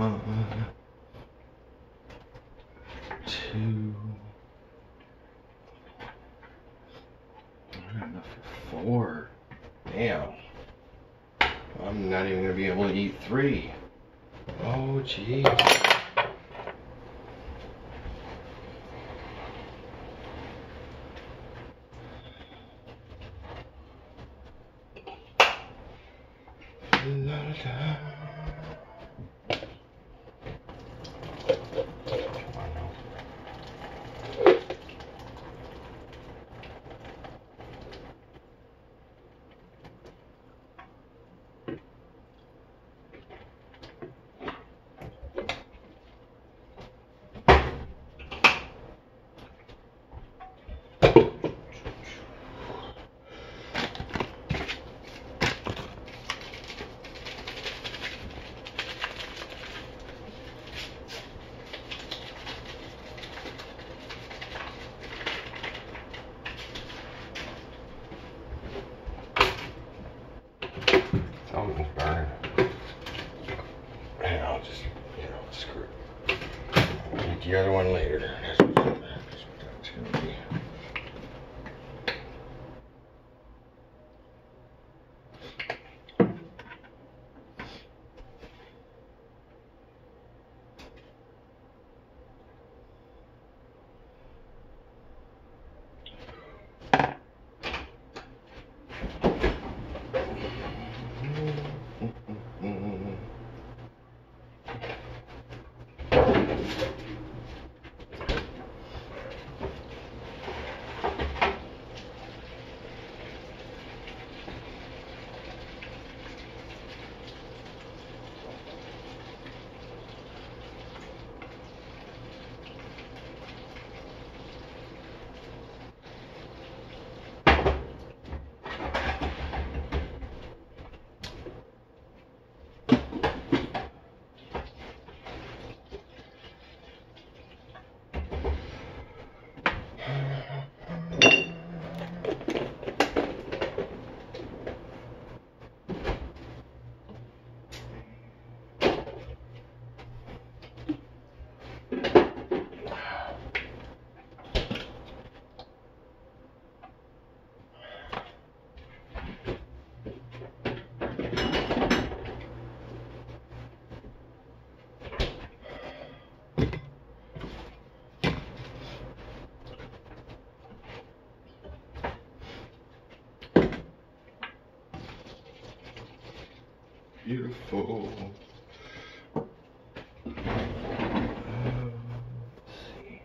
1, 2. Not enough for 4. Damn. I'm not even gonna be able to eat 3. Oh, gee. Something's burning. And I'll just, screw it. I'll eat the other one later. That's what that's gonna be. Beautiful. Let's see.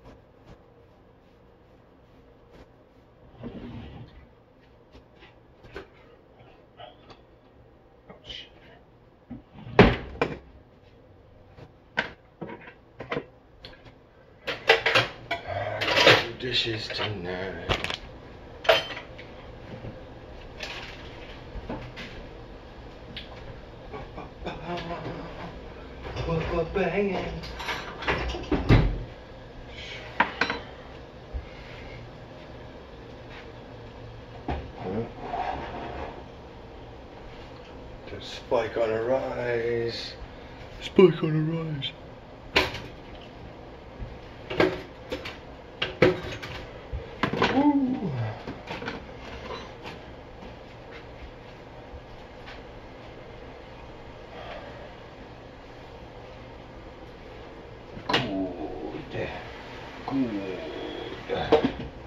Oh, shit. Do dishes tonight. Banging. There's a spike on a rise. Spike on a rise. Woo. Good.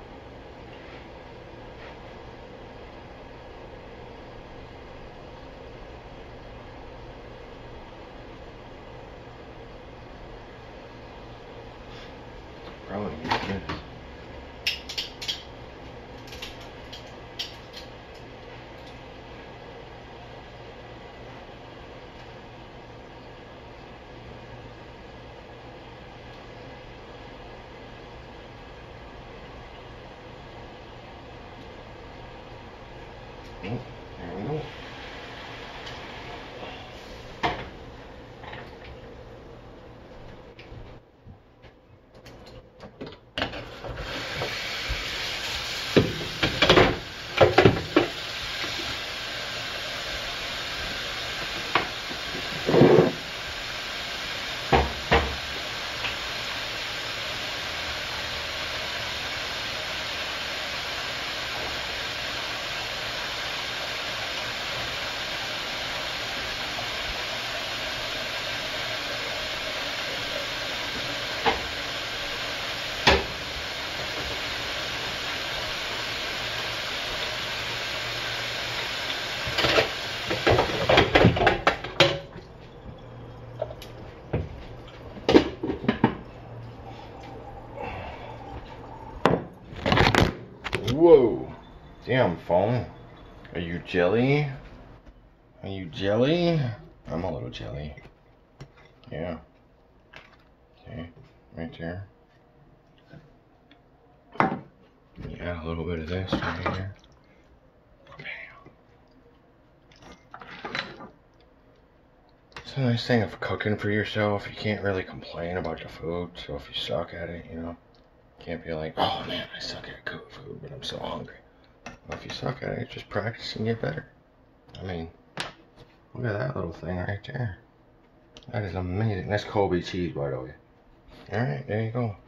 Probably use this. Oh, there we go. Damn, phone. Are you jelly? Are you jelly? I'm a little jelly. Yeah. Okay, right there. Yeah, a little bit of this right here. It's a nice thing of cooking for yourself. You can't really complain about the food. So if you suck at it, you know, you can't be like, oh man, I suck at cooking food, but I'm so hungry. Well, if you suck at it, just practice and get better. I mean, look at that little thing right there. That is amazing. That's Kobe cheese, by the way. Alright, there you go.